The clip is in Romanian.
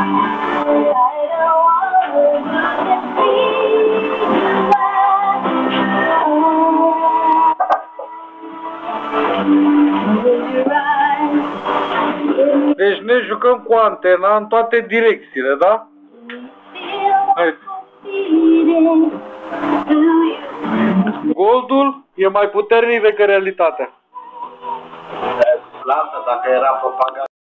Deci ne jucăm cu antena în toate direcțiile, da? Hai. Goldul e mai puternic decât realitatea. Lasă, dacă era propaganda.